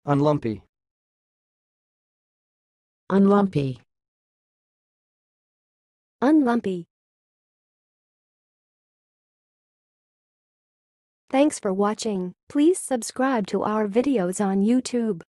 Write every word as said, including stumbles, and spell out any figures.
unlumpy, unlumpy, unlumpy. Thanks for watching. Please subscribe to our videos on YouTube.